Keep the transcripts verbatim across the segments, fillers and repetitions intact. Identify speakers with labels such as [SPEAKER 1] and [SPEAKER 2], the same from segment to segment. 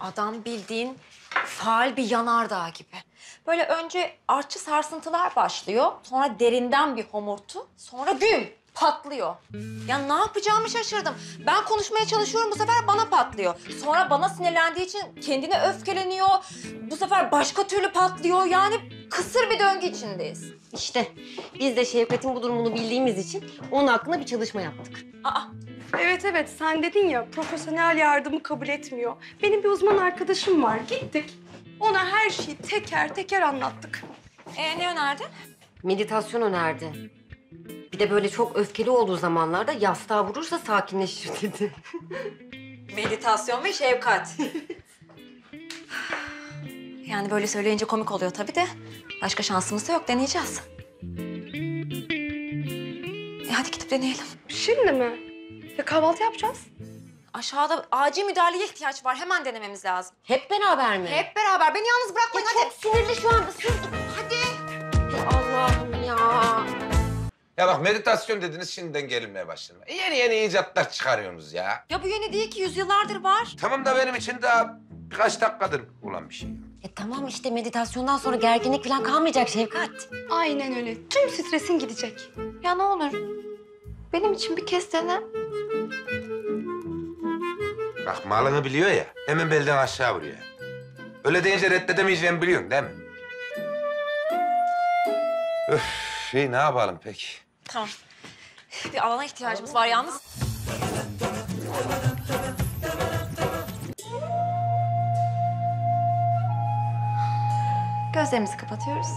[SPEAKER 1] Adam bildiğin faal bir yanardağ gibi. Böyle önce artçı sarsıntılar başlıyor. Sonra derinden bir homurtu. Sonra güm patlıyor. Ya ne yapacağımı şaşırdım. Ben konuşmaya çalışıyorum, bu sefer bana patlıyor. Sonra bana sinirlendiği için kendine öfkeleniyor. Bu sefer başka türlü patlıyor. Yani kısır bir döngü içindeyiz.
[SPEAKER 2] İşte biz de Şevkat'in bu durumunu bildiğimiz için onun hakkında bir çalışma yaptık.
[SPEAKER 1] Aa,
[SPEAKER 3] Evet evet, sen dedin ya profesyonel yardımı kabul etmiyor. Benim bir uzman arkadaşım var, gittik. Ona her şeyi teker teker anlattık.
[SPEAKER 1] e, ne önerdin?
[SPEAKER 2] Meditasyon önerdi. Bir de böyle çok öfkeli olduğu zamanlarda yastığa vurursa sakinleşir dedi.
[SPEAKER 1] Meditasyon ve şefkat. Yani böyle söyleyince komik oluyor tabii de. Başka şansımız da yok, deneyeceğiz. E hadi gidip deneyelim.
[SPEAKER 3] Şimdi mi? Ya kahvaltı yapacağız.
[SPEAKER 1] Aşağıda acil müdahaleye ihtiyaç var. Hemen denememiz lazım.
[SPEAKER 2] Hep beraber mi?
[SPEAKER 1] Hep beraber. Beni yalnız bırakmayın hadi.
[SPEAKER 2] Çok sinirli şu anda. Siz hadi. Hey Allah'ım ya.
[SPEAKER 4] Ya bak meditasyon dediniz şimdiden gelinmeye başladım. E, yeni yeni icatlar çıkarıyorsunuz ya.
[SPEAKER 1] Ya bu yeni değil ki, yüzyıllardır var.
[SPEAKER 4] Tamam da benim için daha birkaç dakikadır olan bir şey.
[SPEAKER 2] E tamam işte meditasyondan sonra gerginlik falan kalmayacak Şevkat.
[SPEAKER 3] Aynen öyle. Tüm stresin gidecek.
[SPEAKER 1] Ya ne olur. Benim için bir kez dene.
[SPEAKER 4] Bak malını biliyor ya, hemen belden aşağı vuruyor. Öyle deyince reddedemeyeceğimi biliyorsun değil mi? Öf, şey ne yapalım peki?
[SPEAKER 1] Tamam. Bir alana ihtiyacımız var yalnız. Gözlerimizi kapatıyoruz.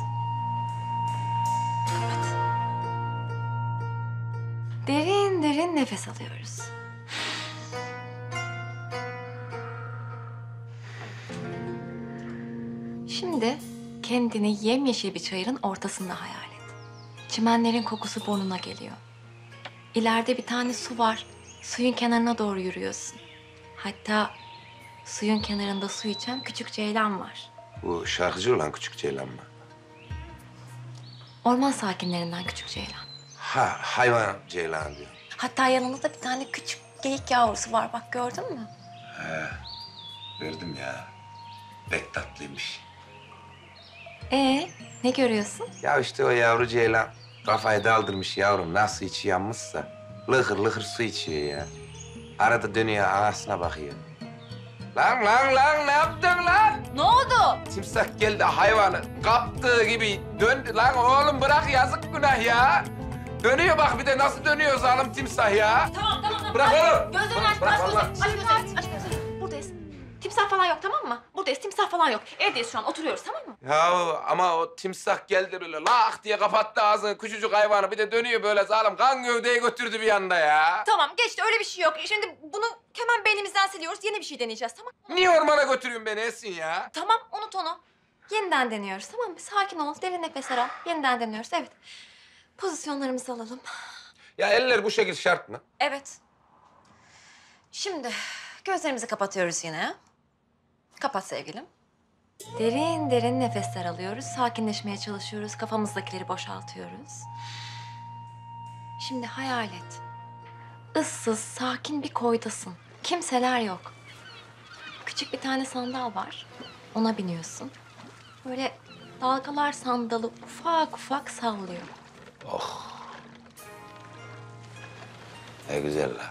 [SPEAKER 1] Kapat. Derin derin nefes alıyoruz. Şimdi kendini yemyeşil bir çayırın ortasında hayal et. Çimenlerin kokusu burnuna geliyor. İleride bir tane su var. Suyun kenarına doğru yürüyorsun. Hatta suyun kenarında su içen küçük ceylan var.
[SPEAKER 4] Bu şarkıcı olan küçük ceylan mı?
[SPEAKER 1] Orman sakinlerinden küçük ceylan.
[SPEAKER 4] Ha, hayvan ceylan diyor.
[SPEAKER 1] Hatta yanında da bir tane küçük geyik yavrusu var. Bak gördün mü?
[SPEAKER 4] Verdim ya. Pek tatlıymış.
[SPEAKER 1] Ee, ne görüyorsun?
[SPEAKER 4] Ya işte o yavru ceylan kafayı daldırmış yavrum. Nasıl içi yanmışsa lıhır lıhır su içiyor ya. Arada dönüyor anasına bakıyor. Lan lan lan ne yaptın lan?
[SPEAKER 1] Ne oldu?
[SPEAKER 4] Timsah geldi hayvanı kaptığı gibi döndü. Lan oğlum bırak yazık günah ya. Dönüyor bak bir de nasıl dönüyor zalim timsah ya.
[SPEAKER 1] Tamam tamam tamam.
[SPEAKER 4] Bırak oğlum.
[SPEAKER 1] Gözlerini aç,
[SPEAKER 4] Bırak
[SPEAKER 1] aç gözlerini.
[SPEAKER 4] vallahi.
[SPEAKER 1] Aç gözlerini, aç gözlerini. Buradayız. Timsah falan yok tamam mı? Buradayız, timsah falan yok. Evdeyiz şu an, oturuyoruz tamam mı?
[SPEAKER 4] Ya ama o timsah geldi böyle lak diye kapattı ağzını küçücük hayvanı. Bir de dönüyor böyle zalim kan gövdeyi götürdü bir anda ya.
[SPEAKER 1] Tamam geçti, öyle bir şey yok. Şimdi bunu hemen beynimizden siliyoruz, yeni bir şey deneyeceğiz tamam mı?
[SPEAKER 4] Niye ormana götürüyorsun beni Esin ya?
[SPEAKER 1] Tamam, unut onu. Yeniden deniyoruz tamam mı? Sakin ol, derin nefesler al. Yeniden deniyoruz, evet. Pozisyonlarımızı alalım.
[SPEAKER 4] Ya eller bu şekil şart mı?
[SPEAKER 1] Evet. Şimdi gözlerimizi kapatıyoruz yine. Kapat sevgilim. Derin derin nefesler alıyoruz. Sakinleşmeye çalışıyoruz. Kafamızdakileri boşaltıyoruz. Şimdi hayal et. Issız, sakin bir koydasın. Kimseler yok. Küçük bir tane sandal var. Ona biniyorsun. Böyle dalgalar sandalı ufak ufak sallıyor.
[SPEAKER 4] Ne güzel la.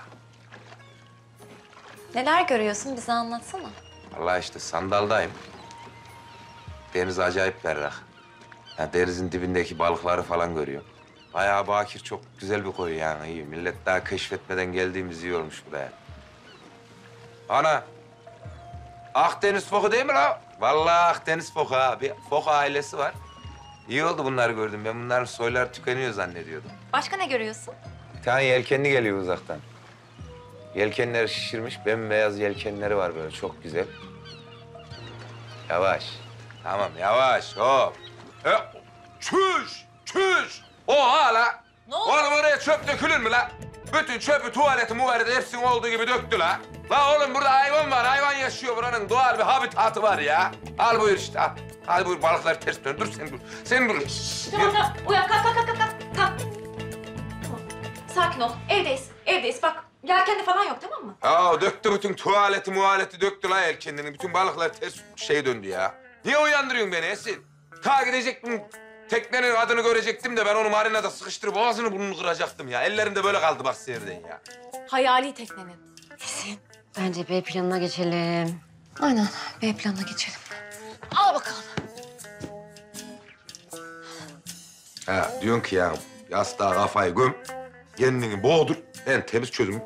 [SPEAKER 1] Neler görüyorsun? Bize anlatsana.
[SPEAKER 4] Vallahi işte sandaldayım. Deniz acayip berrak. Ya denizin dibindeki balıkları falan görüyorum. Bayağı bakir, çok güzel bir koy yani iyi. Millet daha keşfetmeden geldiğimiz iyi olmuş buraya. Ana! Akdeniz foku değil mi la? Vallahi Akdeniz foku ha. Bir fok ailesi var. İyi oldu bunları gördüm. Ben bunların soyları tükeniyor zannediyordum.
[SPEAKER 1] Başka ne görüyorsun?
[SPEAKER 4] Bir tane yelkenli geliyor uzaktan. Yelkenleri şişirmiş, bembeyaz yelkenleri var böyle çok güzel. Yavaş. Tamam yavaş hop. E, çüş, çüş. Oha la.
[SPEAKER 1] Ne oldu?
[SPEAKER 4] Oğlum oraya çöp dökülür mü la? Bütün çöpü, tuvaleti, muvaleti hepsini olduğu gibi döktü la. La oğlum burada hayvan var, hayvan yaşıyor buranın doğal bir habitatı var ya. Al buyur işte al. Al buyur balıkları ters dön. Dur sen dur. Sen dur.
[SPEAKER 1] Tamam tamam. Uyan kalk kalk kalk kalk. Kalk. Tamam. Sakin ol. Evdeyiz. Evdeyiz. Bak Yelkenli falan yok tamam mı?
[SPEAKER 4] Aa döktü bütün tuvaleti muhaleti döktü la el kendini. Bütün balıklar ters şey döndü ya. Niye uyandırıyorsun beni Esin? Ta gidecektim, teknenin adını görecektim de ben onu marinada sıkıştırıp boğazını burnunu kıracaktım ya. Ellerimde böyle kaldı bak sinirden ya.
[SPEAKER 1] Hayali teknenin. Esin.
[SPEAKER 2] Bence B planına geçelim.
[SPEAKER 1] Aynen. B planına geçelim. Al bakalım.
[SPEAKER 4] Ha diyorsun ki ya yastığa kafayı göm, kendini boğdur, en temiz çözüm.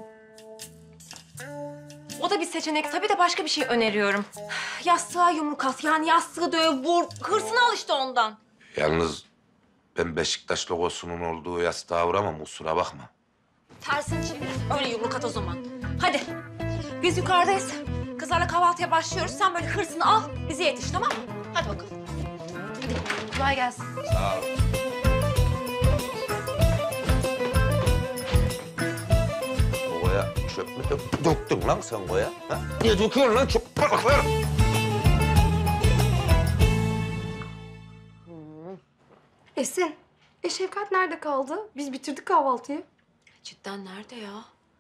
[SPEAKER 1] O da bir seçenek. Tabii de başka bir şey öneriyorum. Yastığa yumruk at. Yani yastığı döv, vur. Hırsını al işte ondan.
[SPEAKER 4] Yalnız ben Beşiktaş logosunun olduğu yastığa vuramam, kusura bakma.
[SPEAKER 1] Tersini çevir. Öyle yumruk at o zaman. Hadi. Biz yukarıdayız. Kızlarla kahvaltıya başlıyoruz. Sen böyle hırsını al, bize yetiş tamam mı? Hadi bakalım. Hadi. Kolay gelsin.
[SPEAKER 4] Sağ ol. Koya çöp mü dök, döktün lan sen koya? Ha? Niye döküyorsun lan çöp balıkları?
[SPEAKER 3] Esin, e Şefkat nerede kaldı? Biz bitirdik kahvaltıyı.
[SPEAKER 1] Cidden nerede ya?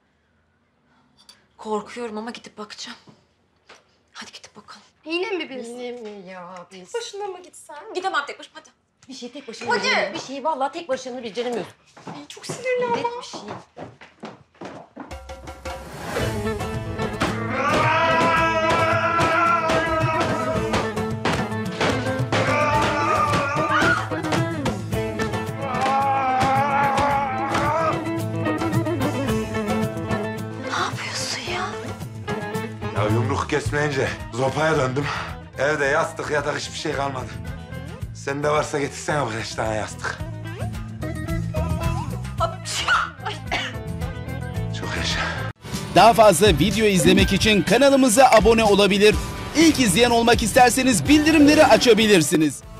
[SPEAKER 1] Korkuyorum ama gidip bakacağım. Hadi gidip bakalım.
[SPEAKER 3] Yine mi biz?
[SPEAKER 2] Yine mi ya biz?
[SPEAKER 3] Başına mı gitsen?
[SPEAKER 1] Gidemem tek başıma hadi.
[SPEAKER 2] Bir şey tek başına beceremiyorsun. Bir şeyi vallahi tek başına beceremiyorsun.
[SPEAKER 3] Ay, çok sinirli ama.
[SPEAKER 2] Net bir şey.
[SPEAKER 1] Ne yapıyorsun ya?
[SPEAKER 4] Ya yumruk kesmeyince zopaya döndüm. Evde yastık yatak hiçbir şey kalmadı. Sende varsa getirsene birkaç tane yastık. Çok yaşa.
[SPEAKER 5] Daha fazla video izlemek için kanalımıza abone olabilir. İlk izleyen olmak isterseniz bildirimleri açabilirsiniz.